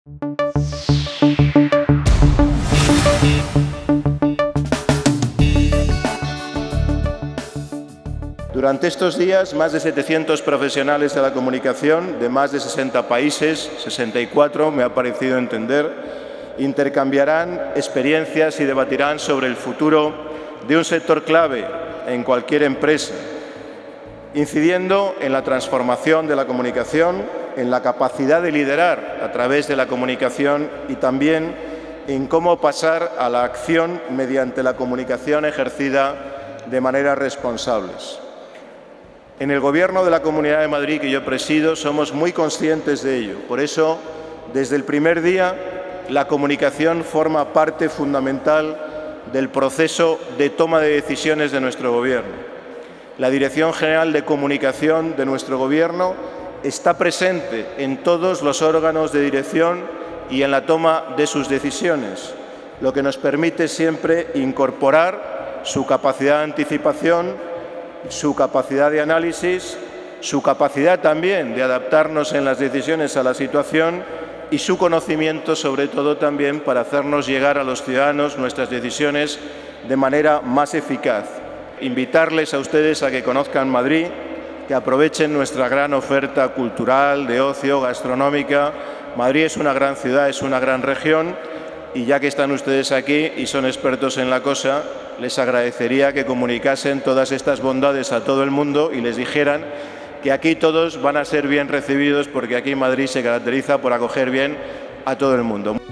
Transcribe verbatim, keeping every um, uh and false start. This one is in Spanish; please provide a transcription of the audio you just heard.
Durante estos días, más de setecientos profesionales de la comunicación de más de sesenta países, sesenta y cuatro me ha parecido entender, intercambiarán experiencias y debatirán sobre el futuro de un sector clave en cualquier empresa, incidiendo en la transformación de la comunicación, en la capacidad de liderar a través de la comunicación y también en cómo pasar a la acción mediante la comunicación ejercida de manera responsables. En el Gobierno de la Comunidad de Madrid, que yo presido, somos muy conscientes de ello. Por eso, desde el primer día, la comunicación forma parte fundamental del proceso de toma de decisiones de nuestro Gobierno. La Dirección General de Comunicación de nuestro Gobierno está presente en todos los órganos de dirección y en la toma de sus decisiones, lo que nos permite siempre incorporar su capacidad de anticipación, su capacidad de análisis, su capacidad también de adaptarnos en las decisiones a la situación y su conocimiento, sobre todo también, para hacernos llegar a los ciudadanos nuestras decisiones de manera más eficaz. Invitarles a ustedes a que conozcan Madrid, que aprovechen nuestra gran oferta cultural, de ocio, gastronómica. Madrid es una gran ciudad, es una gran región y ya que están ustedes aquí y son expertos en la cosa, les agradecería que comunicasen todas estas bondades a todo el mundo y les dijeran que aquí todos van a ser bien recibidos porque aquí Madrid se caracteriza por acoger bien a todo el mundo.